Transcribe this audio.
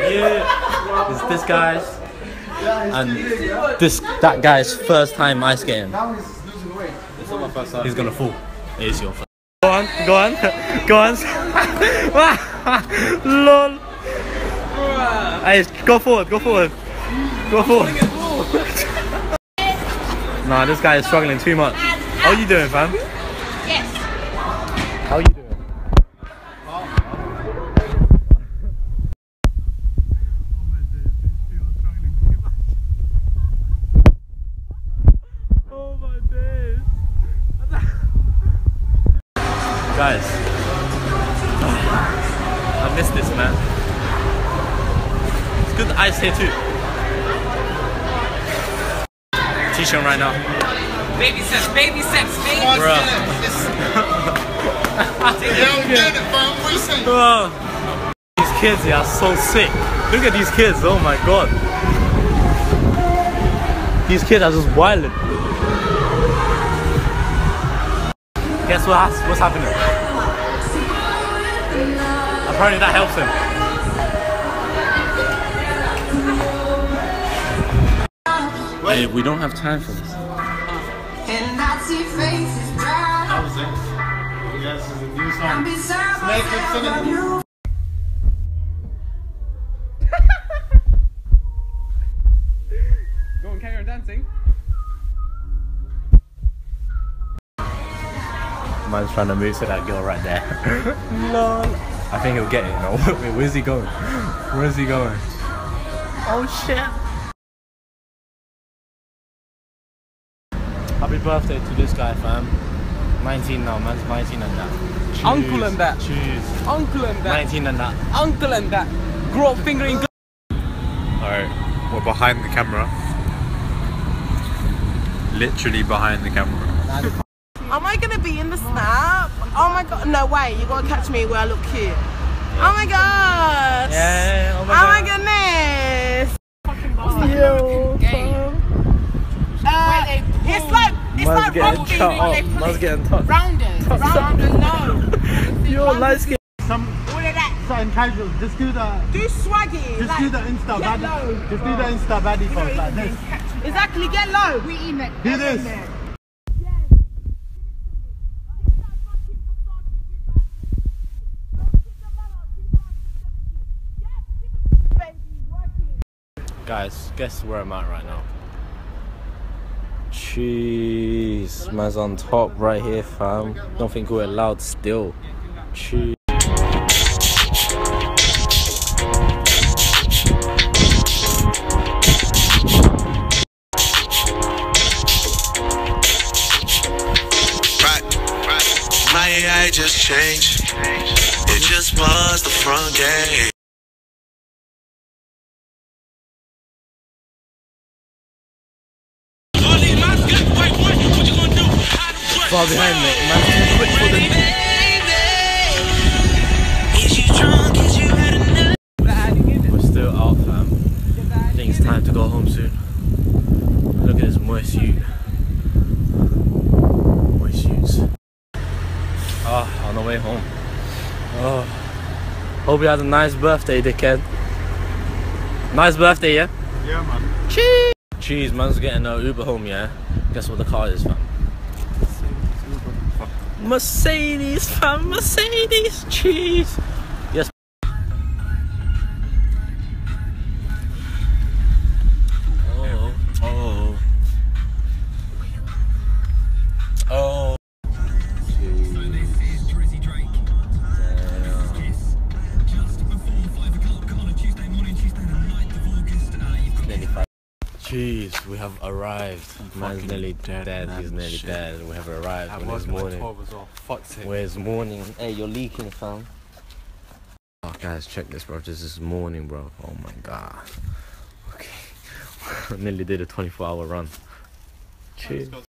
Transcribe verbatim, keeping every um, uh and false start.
Yeah. It's this guy's and this that guy's first time ice skating. It's not my first time. He's gonna fall. It is your first. Go on, go on, go on. Lol. Hey, go forward, go forward, go forward. Nah, this guy is struggling too much. How are you doing, fam? Yes. How are you doing? Guys, I missed this, man. It's good ice here too. T-shirt right now. Baby sex, baby sex, baby Bruh. Oh, these kids, they are so sick. Look at these kids, oh my god. These kids are just wilding. Guess what has, what's happening? Apparently that helps him. Hey, we don't have time for this. And I see faces bright. That was it. Yes, it's a new song. I'm beside Snake is singing. you. Go and carry on dancing. Man's trying to move to that girl right there. Lol. I think he'll get it, you know. Wait, where's he going? Where's he going? Oh shit. Happy birthday to this guy, fam. nineteen now, man's nineteen and that. Choose, Uncle and that. Choose. Uncle and that. nineteen and that. Uncle and that. Grow up fingering. Alright, we're behind the camera. Literally behind the camera. Am I gonna be in the snap? Oh my god, no way, you gotta catch me where I look cute. Oh my god! Yeah, oh my oh god. my goodness! Yo, Uh, it's like, it's man's like getting rugby. cut up. Man's getting touched. Rounders, rounders, no. You're light skin. Some All of that. something casual. Just do the Do swaggy. just like, do the Insta get baddie. low. Just do the Insta baddie pose like this. Exactly, get low. We in it. Do this. Guys, guess where I'm at right now. Jeez, man's on top right here, fam. Don't think we're allowed still. Jeez. My A I just changed. It just buzzed the front gate. Far behind me, man's too quick for the. We're still out, fam. I think it's time to go home soon. Look at this moist ute. Moist utes. Ah, on the way home. Oh, hope you had a nice birthday, dickhead. Nice birthday, yeah? Yeah, man. Cheese! Cheese, man's getting an Uber home, yeah? Guess what the car is, fam? Mercedes, fam, Mercedes, cheese. Yes. Oh, oh, oh. Jeez, we have arrived. Man's nearly dead. dead. He's nearly shit. dead. We have arrived. I When was it's morning. twelve as well. Fuck's it. Where's morning? Hey, you're leaking, fam. Oh, guys, check this, bro. This is morning, bro. Oh my god. Okay. Nearly did a twenty-four hour run. Cheers.